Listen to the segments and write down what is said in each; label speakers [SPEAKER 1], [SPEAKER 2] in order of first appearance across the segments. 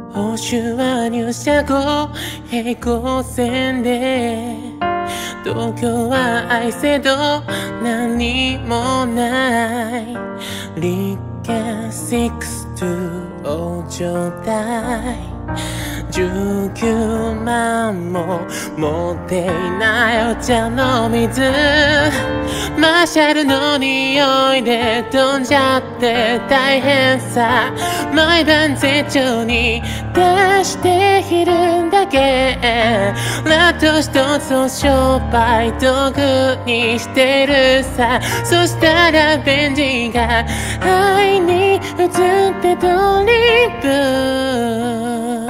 [SPEAKER 1] 報酬は入社後平行線で、東京は愛せど何もない。立憲62をちょうだい。19万も持っていないお茶の水、マーシャルの匂いで飛んじゃって大変さ。毎晩手帳に出しているんだけ。ラット一つを商売道具にしてるさ。そしたらベンジが愛に移ってドリブ。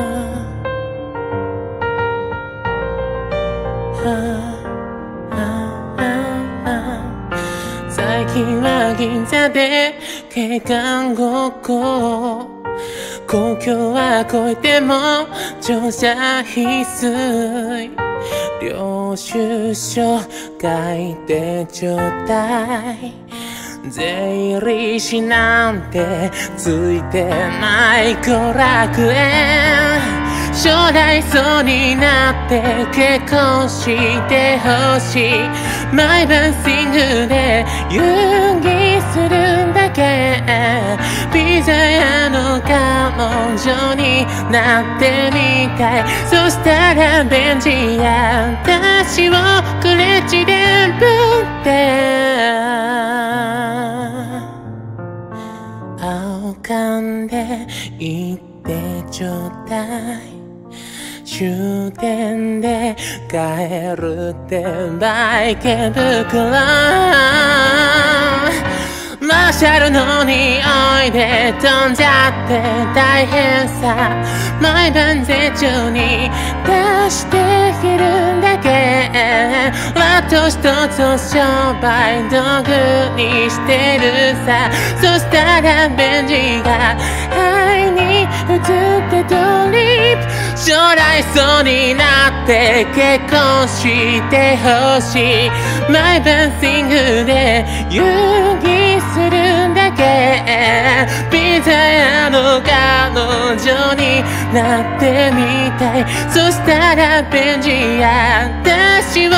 [SPEAKER 1] 最近は銀座で警官ごっこ。公共は超えても乗車必須。領収書書いてちょうだい。税理士なんてついてない後楽園。将来そうになって結婚してほしい。毎晩シングルで遊戯するんだけ。ピザ屋の彼女になってみたい。そしたらベンジや私をクレッジでぶって青かんで言ってちょうだい。終点で帰るってバイケ袋。マーシャルの匂いで飛んじゃって大変さ。毎晩手帳に出しているんだけ。ラット一つを商売道具にしてるさ。そしたらベンジが愛に移ってドリップ。将来そうになって結婚してほしい。毎晩シングルで遊戯するんだけ。ピザ屋の彼女になってみたい。そしたらベンジや私